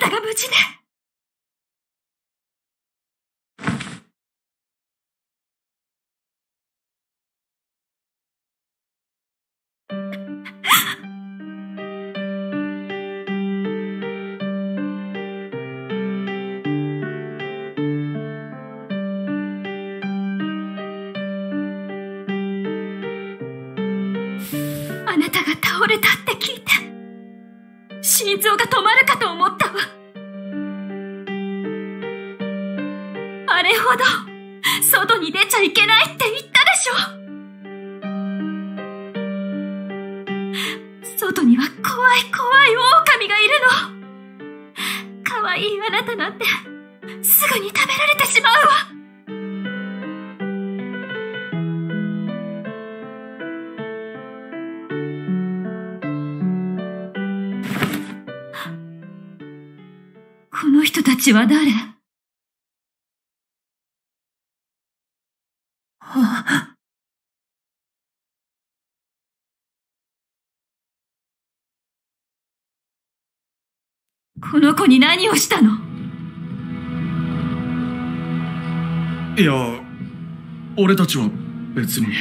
たが無事で。あなたが倒れたって聞いて、心臓が止まるかと思ったわ。あれほど外に出ちゃいけないって言ったでしょ。外には怖い怖い狼がいるの。可愛いあなたなんてすぐに食べられてしまうわ。この人たちは誰？この子に何をしたの？ いや、俺たちは別に。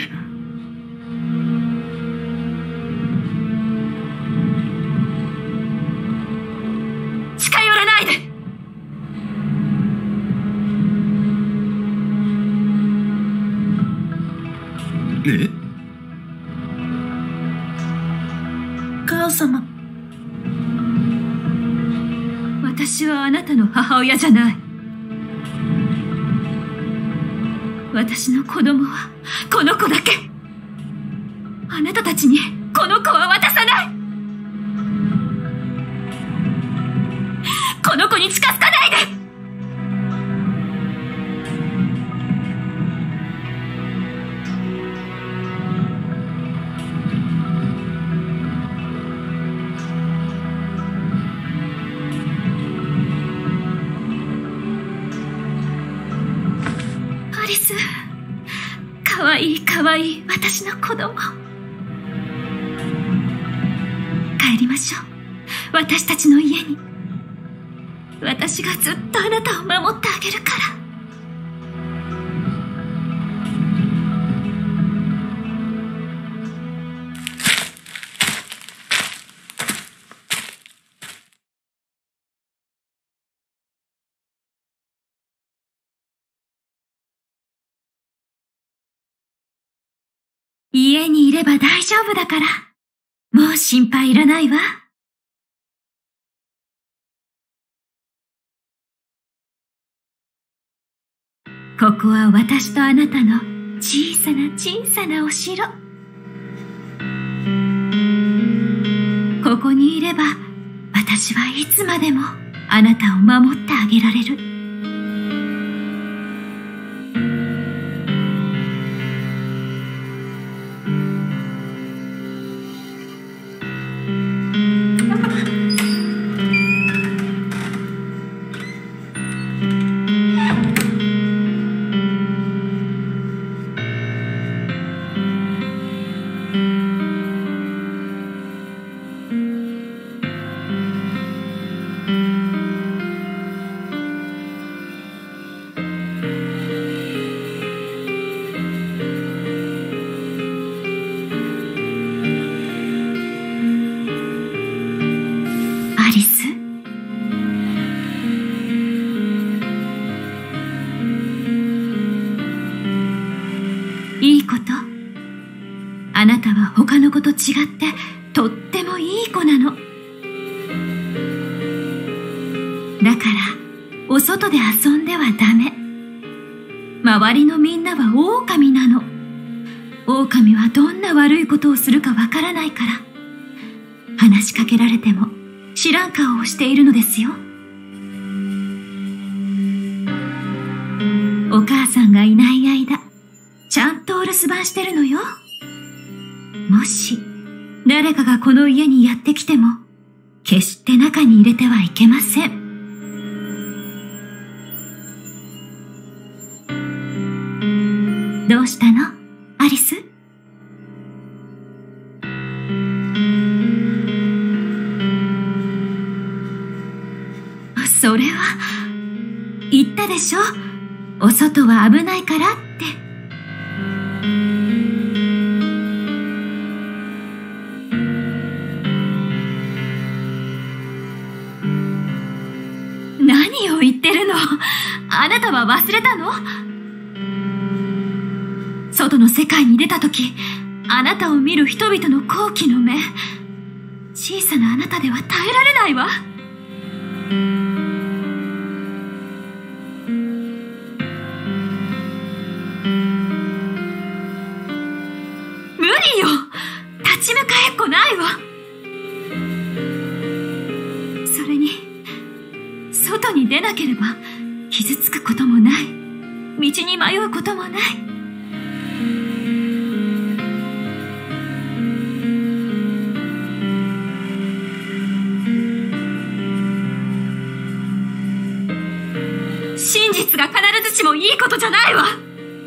近寄らないで！ え？ 母様。私はあなたの母親じゃない。私の子供はこの子だけ。あなたたちにこの子は渡さない。この子に近づかないで。アリス、かわいいかわいい私の子供。帰りましょう、私たちの家に。私がずっとあなたを守ってあげるから。家にいれば大丈夫だから、もう心配いらないわ。ここは私とあなたの小さな小さなお城。ここにいれば、私はいつまでもあなたを守ってあげられる。アリス？いいこと？あなたは他の子と違ってとってもいい子なの。だからお外で遊んではダメ。周りのみんなは狼なの。狼はどんな悪いことをするかわからないから、話しかけられても知らん顔をしているのですよ。お母さんがいない間、ちゃんとお留守番してるのよ。もし誰かがこの家にやってきても、決して中に入れてはいけません。どうしたの、アリス？ それは、言ったでしょ。お外は危ないからって。何を言ってるの？あなたは忘れたの？外の世界に出たとき、あなたを見る人々の好奇の目、小さなあなたでは耐えられないわ。無理よ。立ち向かえっこないわ。それに、外に出なければ傷つくこともない。道に迷うこともない。真実が必ずしもいいことじゃないわ。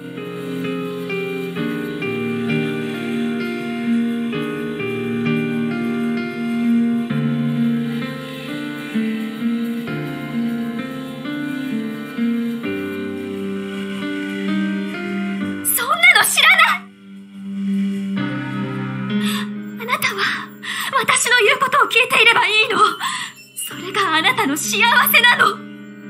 知らない。あなたは私の言うことを聞いていればいいの。それがあなたの幸せなの。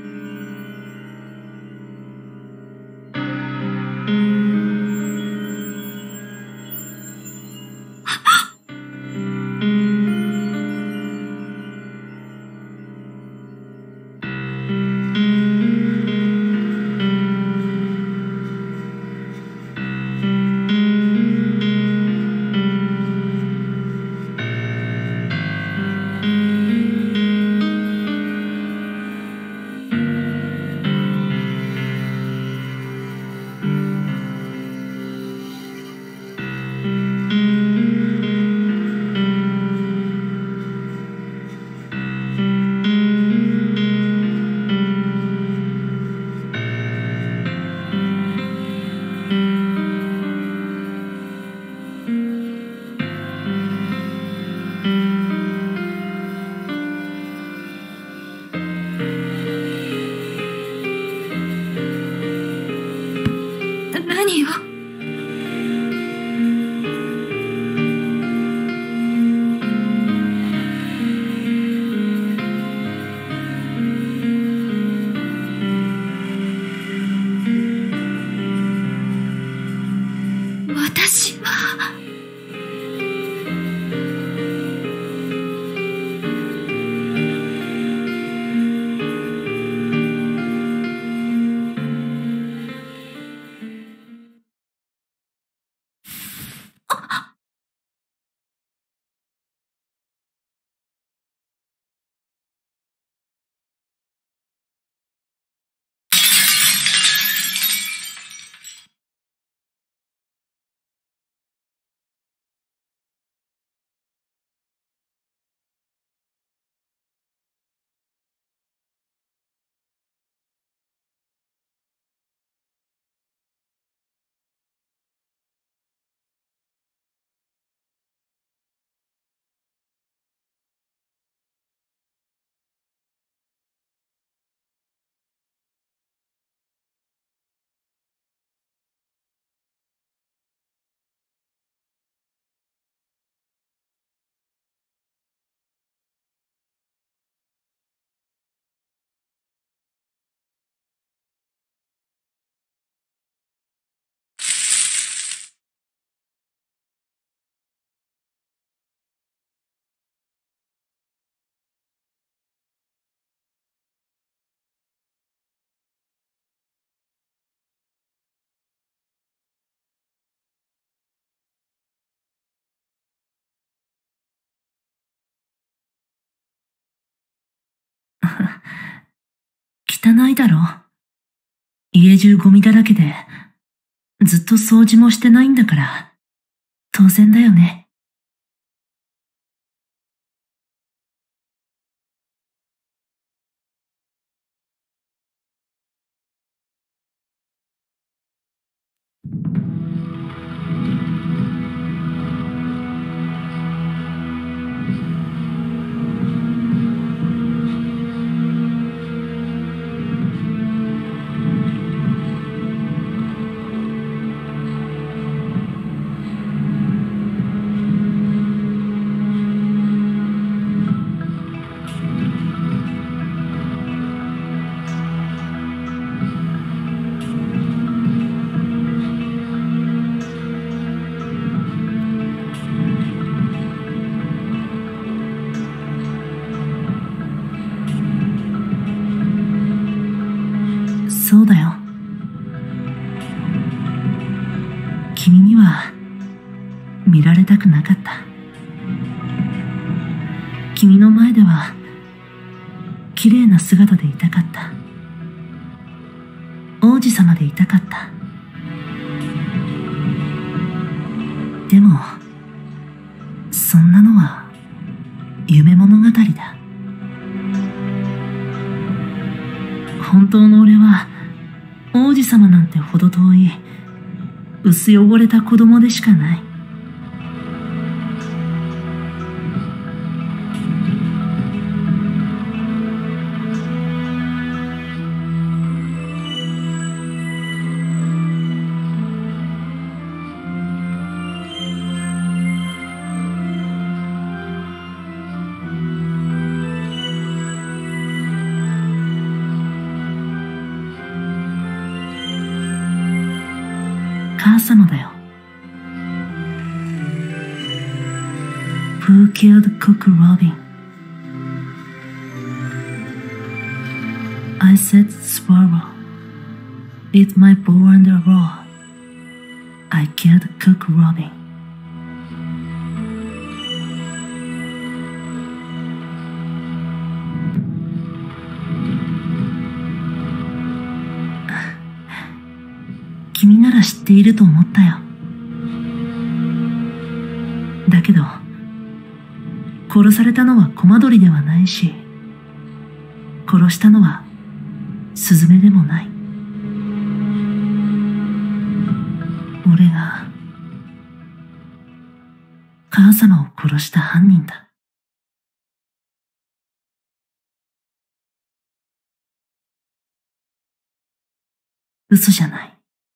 何を？私は汚いだろ。家中ゴミだらけで、ずっと掃除もしてないんだから、当然だよね。 そうだよ。君には見られたくなかった。君の前では綺麗な姿でいたかった。王子様でいたかった。でもそんなのは夢物語だ。本当の俺は王子様なんてほど遠い薄汚れた子供でしかない。母様だよ。Who killed Cook Robin? I said Swallow. It's my bow and arrow. I killed Cook Robin. 君なら知っていると思ったよ。だけど殺されたのはコマドリではないし、殺したのはスズメでもない。俺が母様を殺した犯人だ。嘘じゃない。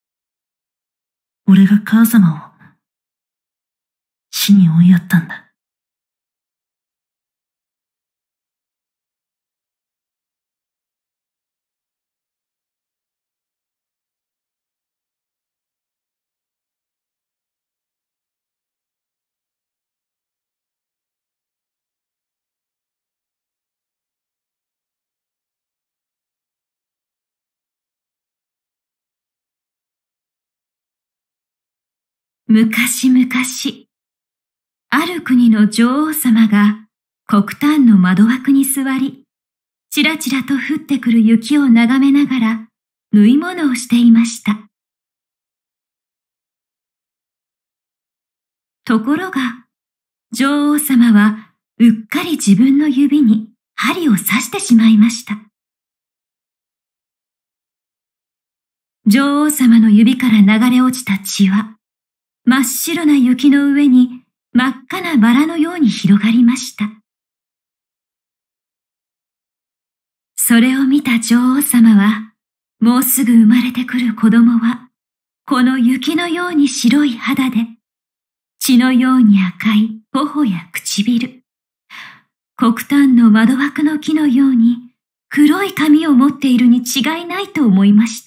俺が母様を死に追いやったんだ。 昔々、ある国の女王様が黒炭の窓枠に座り、ちらちらと降ってくる雪を眺めながら縫い物をしていました。ところが、女王様はうっかり自分の指に針を刺してしまいました。女王様の指から流れ落ちた血は、真っ白な雪の上に真っ赤なバラのように広がりました。それを見た女王様は、もうすぐ生まれてくる子供は、この雪のように白い肌で、血のように赤い頬や唇、黒炭の窓枠の木のように黒い髪を持っているに違いないと思いました。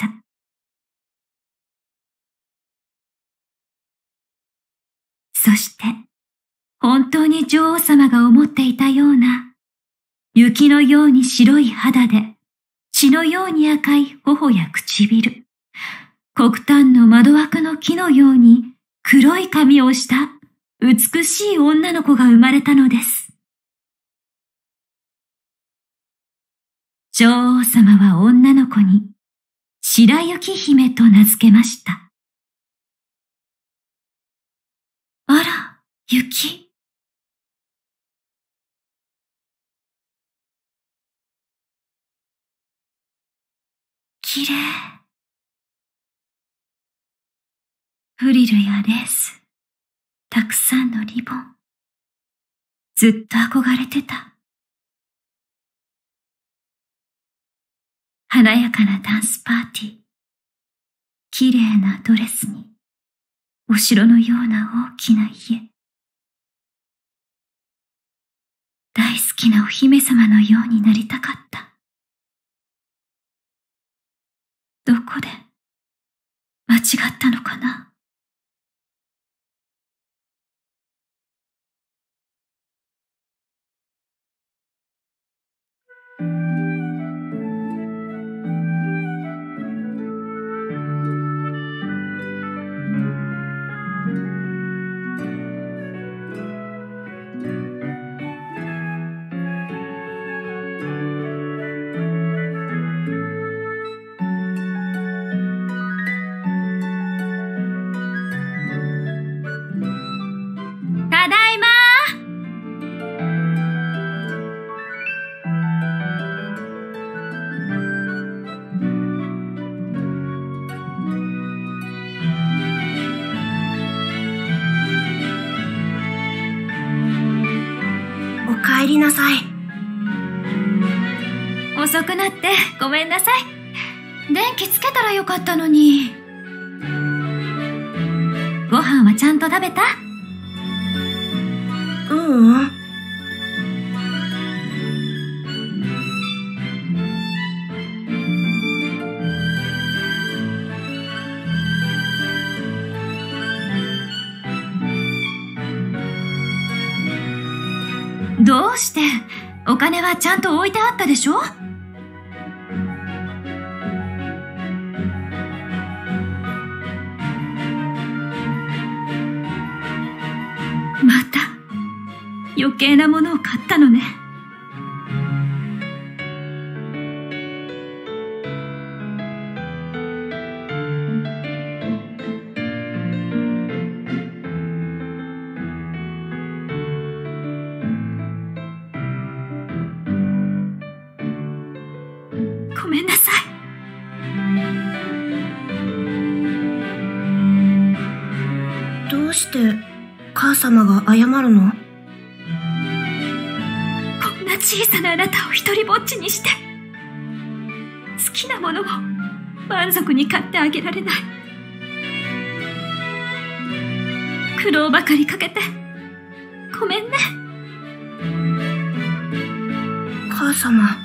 そして、本当に女王様が思っていたような、雪のように白い肌で、血のように赤い頬や唇、黒炭の窓枠の木のように黒い髪をした美しい女の子が生まれたのです。女王様は女の子に白雪姫と名付けました。あら、雪。きれい。フリルやレース、たくさんのリボン。ずっと憧れてた。華やかなダンスパーティー。きれいなドレスに、お城のような大きな家。大好きなお姫様のようになりたかった。どこで間違ったのかな。 りなさい。 遅くなってごめんなさい。電気つけたらよかったのに。ご飯はちゃんと食べた？ ううん。 どうして？お金はちゃんと置いてあったでしょ？また余計なものを買ったのね。ごめんなさい。 どうして母様が謝るの？ こんな小さなあなたを一人ぼっちにして、好きなものを満足に買ってあげられない。苦労ばかりかけてごめんね。 母様。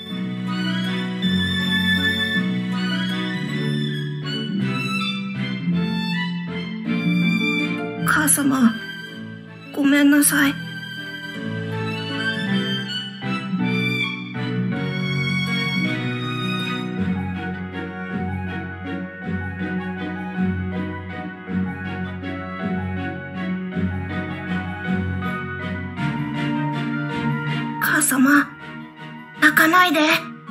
母様、ごめんなさい。母様、泣かないで。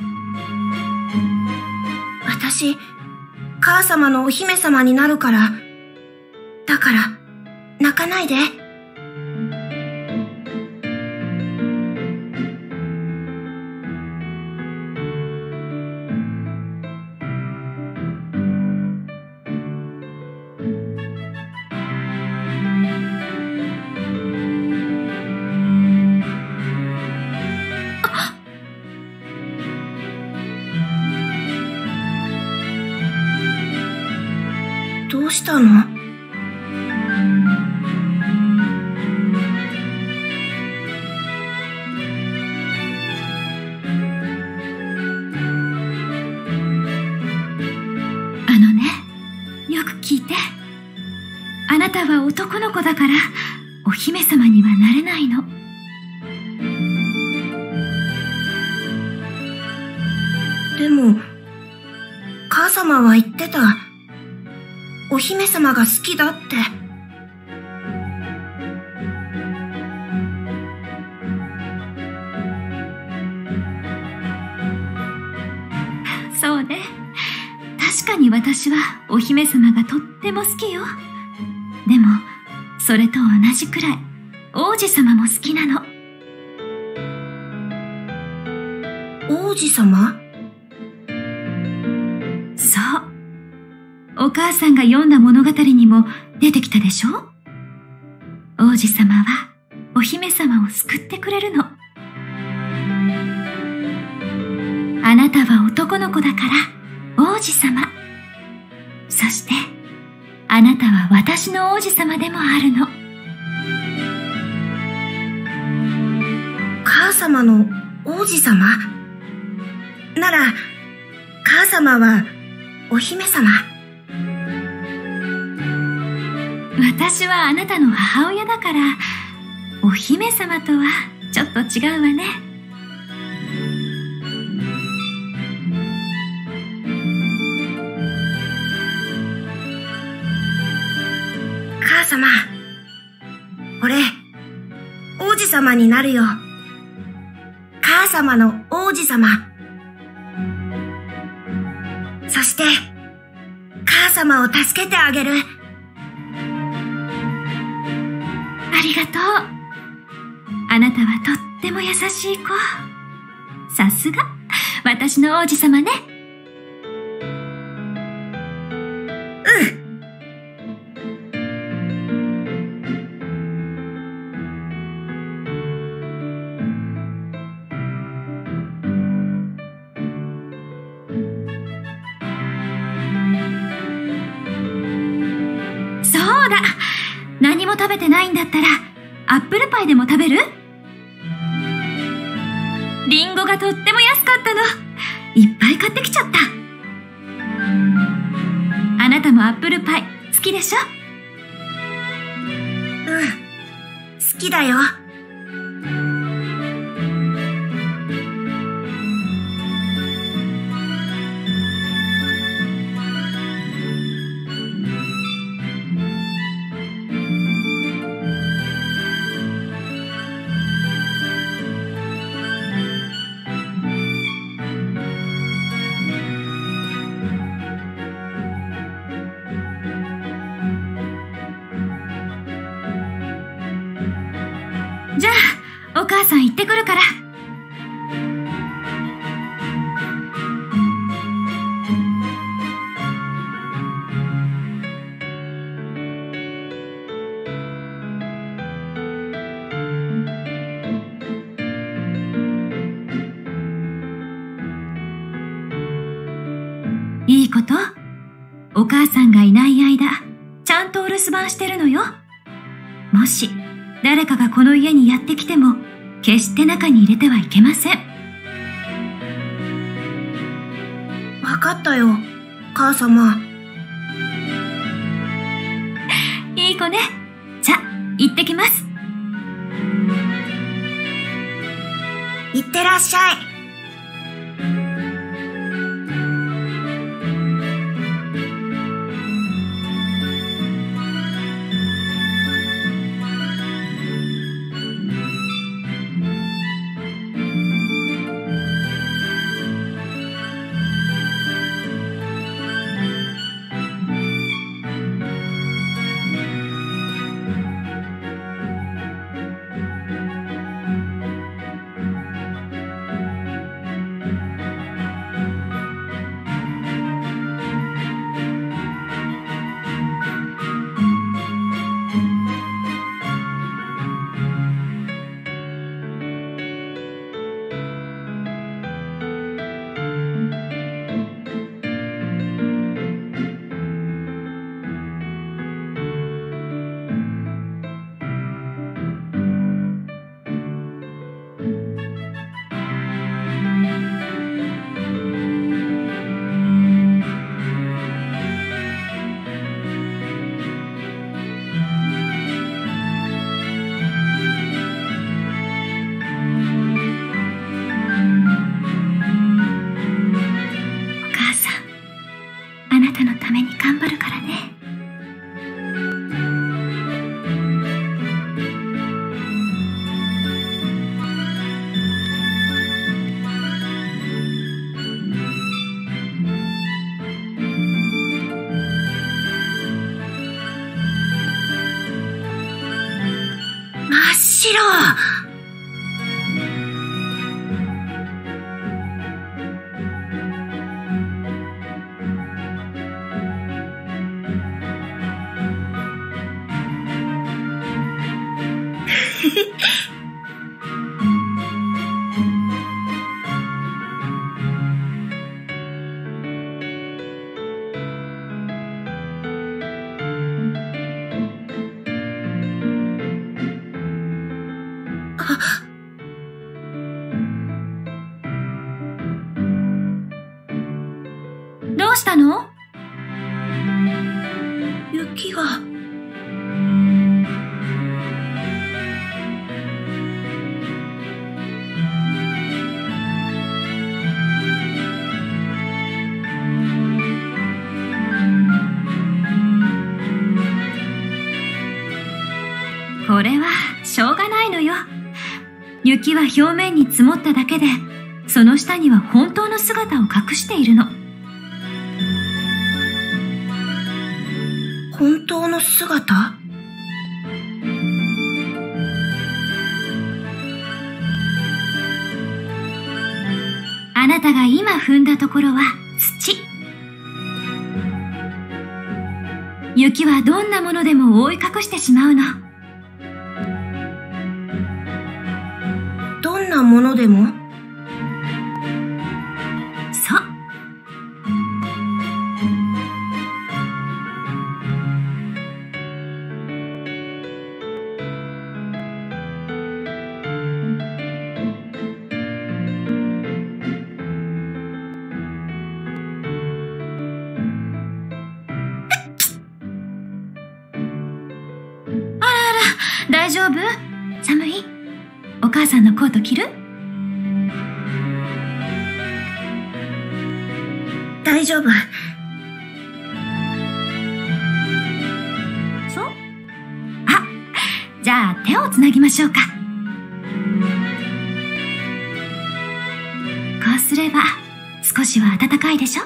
私、母様のお姫様になるから。だから、泣かないで。どうしたの？ よく聞いて。あなたは男の子だからお姫様にはなれないの。 でも、母様は言ってた。お姫様が好きだって。 そうね。確かに私はお姫様がとっても好きよ。でも、それと同じくらい王子様も好きなの。 王子様？ そう。お母さんが読んだ物語にも出てきたでしょ？王子様はお姫様を救ってくれるの。あなたは男の子だから王子様。そしてあなたは私の王子様でもあるの。 母様の王子様？なら、母様はお姫様。 私はあなたの母親だから、お姫様とはちょっと違うわね。 母様、俺、王子様になるよ。母様の王子様。そして、母様を助けてあげる。 ありがとう。あなたはとっても優しい子。さすが、私の王子様ね。 食べてないんだったら、アップルパイでも食べる？リンゴがとっても安かったの。いっぱい買ってきちゃった。あなたもアップルパイ好きでしょ？ うん、好きだよ。 じゃあ、お母さん行ってくるから。いいこと？お母さんがいない間、ちゃんとお留守番してるのよ。もし、誰かがこの家にやってきても、決して中に入れてはいけません。 わかったよ、母様。 いい子ね。じゃ、行ってきます。 いってらっしゃい。しろ。 どうしたの？ 雪が。 これはしょうがないのよ。雪は表面に積もっただけで、その下には本当の姿を隠しているの。 本当の姿？ あなたが今踏んだところは土。雪はどんなものでも覆い隠してしまうの。 どんなものでも？ そう。 寒い？お母さんのコート着る？ 大丈夫。 そう？あ、じゃあ手をつなぎましょうか。こうすれば少しは暖かいでしょ？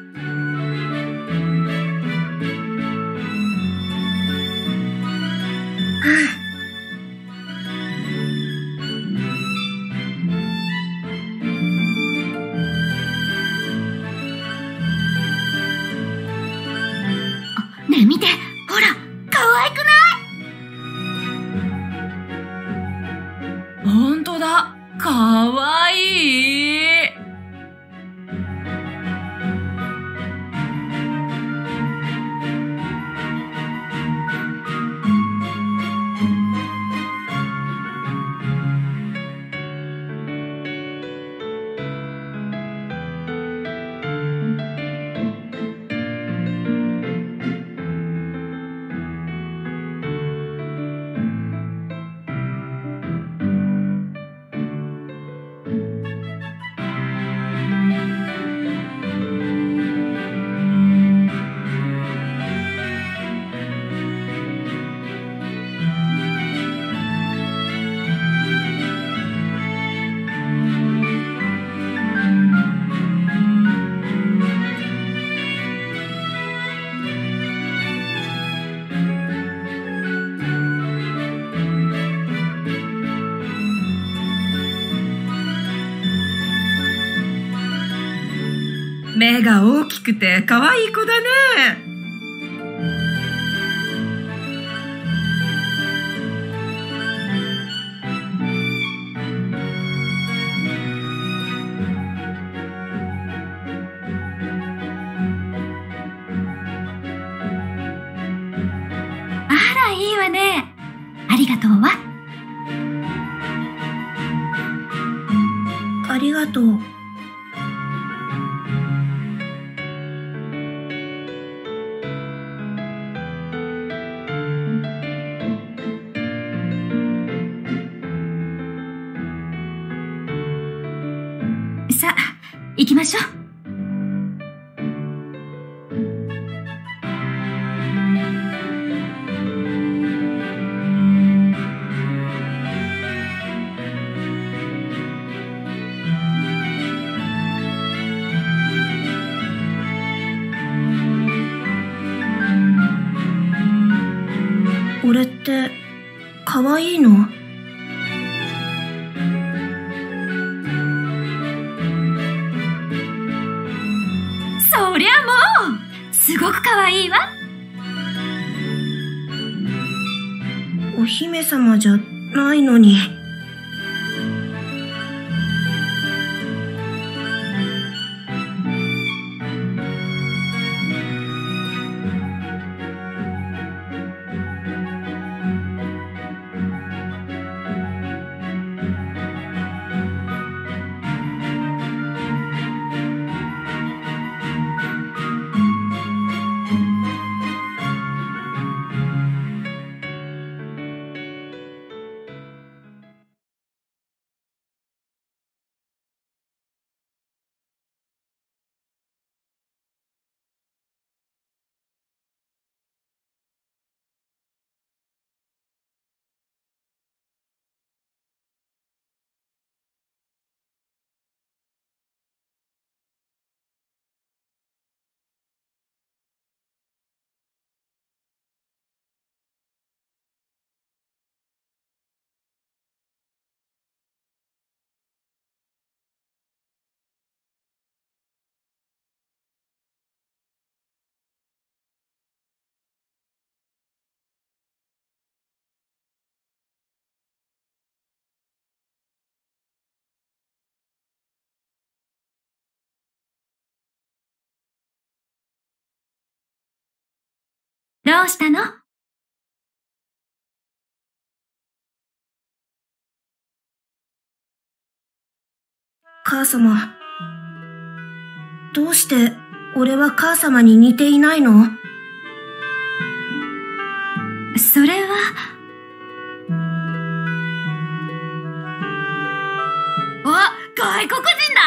ねえ見て、ほら、可愛くない？ほんとだ、かわいい。 目が大きくて可愛い子だね。 あら、いいわね。ありがとうは？ ありがとう。 さあ、行きましょう。 俺って可愛いの？ そりゃもうすごく可愛いわ。 お姫様じゃないのに。 どうしたの？ 母様。どうして俺は母様に似ていないの？ それは。 外国人だ。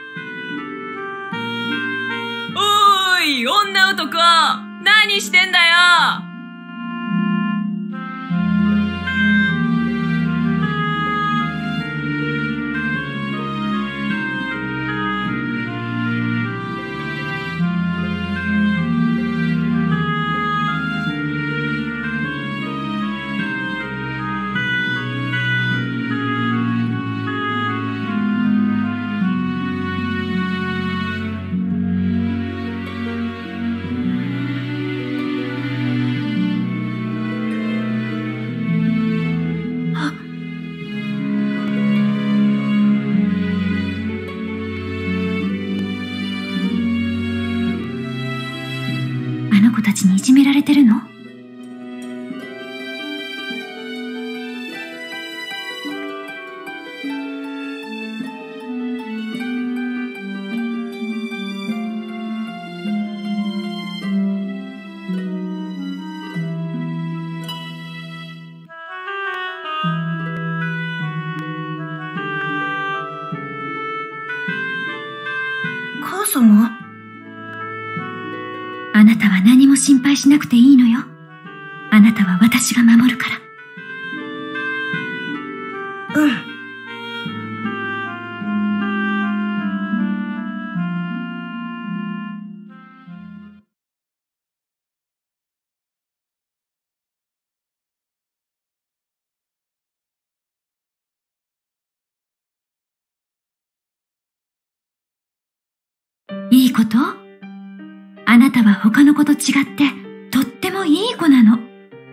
おーい、女男、何してんだよ。 あの子たちにいじめられてるの？ 母様？ あなたは何も心配しなくていいのよ。あなたは私が守るから。 うん。 いいこと？あなたは他の子と違ってとってもいい子なの。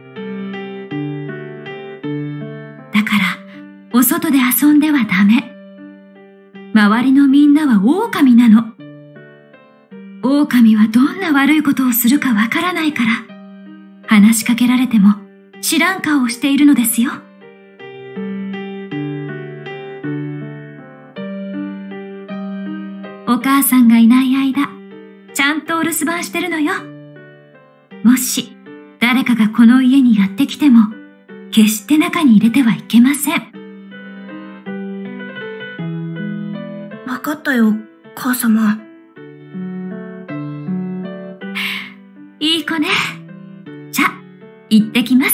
だからお外で遊んではダメ。周りのみんなは狼なの。狼はどんな悪いことをするかわからないから、話しかけられても知らん顔をしているのですよ。お母さんがいない間、ちゃんとお留守番してるのよ。もし誰かがこの家にやってきても、決して中に入れてはいけません。 わかったよ、母様。 いい子ね。じゃ、行ってきます。